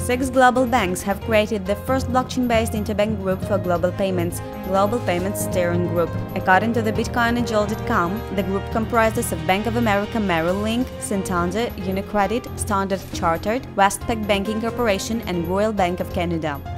6 global banks have created the first blockchain-based interbank group for global payments, Global Payments Steering Group. According to the BitcoinAngel.com, the group comprises of Bank of America Merrill Lynch, Santander, Unicredit, Standard Chartered, Westpac Banking Corporation and Royal Bank of Canada.